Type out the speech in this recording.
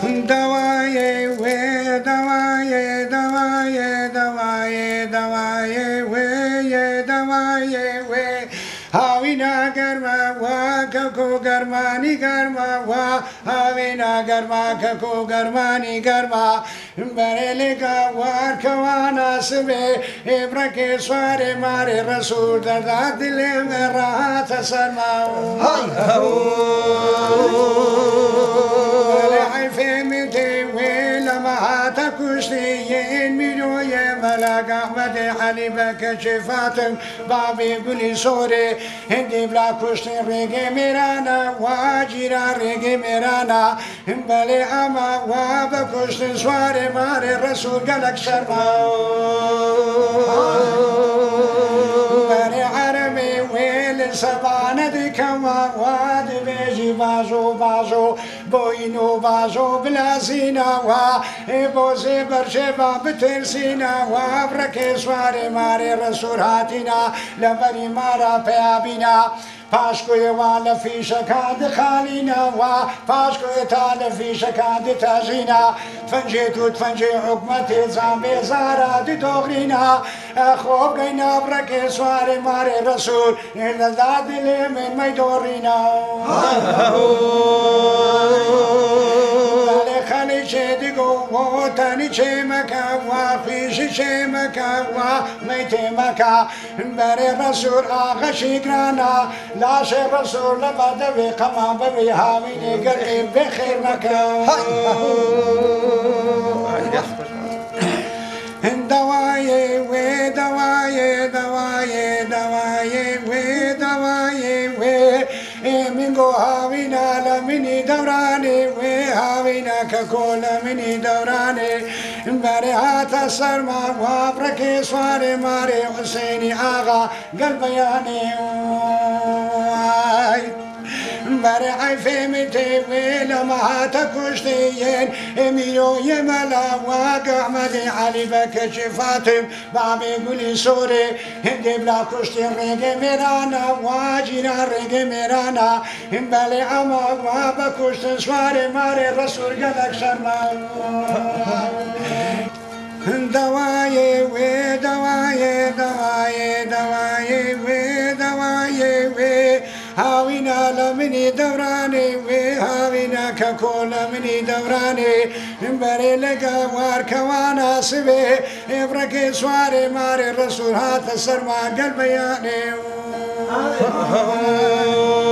دواي وي دواي دواي دواي دواي وي دواي وي هاوینا گرما وا ککو گرمانی گرما وا هاوینا گرما ککو گرمانی گرما بریلی کا وار کوانا سبه ابرک سوار مار رسول در دل میں راحت سرما كشتين ملوية ملاك أحمد علي بك شفاتم بابي قولي سوري هندي بلا كشتين ريقي ميرانا واجيرا ريقي ميرانا بلي أما وابا كشتين سواري ماري رسول قلق شرما بلي عربي ويل سبانة دي كما واد بيجي بازو بازو بوينو بازو بلازينا بوزي برشبا بترسينا وابرك سواري ماري رسول هاتنا لبري مارا بيابينا پاشکوی والا فی شکاد خالینا و پاشکوی تال فی شکاد تاجینا تفنجی تو تفنجی حکمت زامبی زارا دی توغرینا خوب گینا برک سوار مار رسول نزداد دل من میدورینا خالی چه دیگو و تانی چه مکا و خیشی چه مکا و میتی مکا بر رسول آقا شکرانا لاش رسول بدوی قما بوی هاوینی گرگی بخیر مکا دوای وی دوای دوای دوای وی دوای وی منگو هاوینا لمنی دورانی وی هاوینا ککول منی دورانی بری هات سرما وابرکی سواری ماری حسینی آغا قلبیانی بری حیفی میتی وی لما هات کشتین امیرو یملا واق احمد علی بک فاطم بابی گلی سوری هندی بلا کشتین رنگ میرانا واجینا رنگ میرانا بلی اما وابا کشتین سواری ماری رسول گلک شرما دوای وی دوای دوای دوای وی دوای وی هاوینا لمنی دورانی وی هاوینا ککول منی دورانی بری لگا وار کوانا سبه ابرک سواری مار رسول هات سرما قلبیانی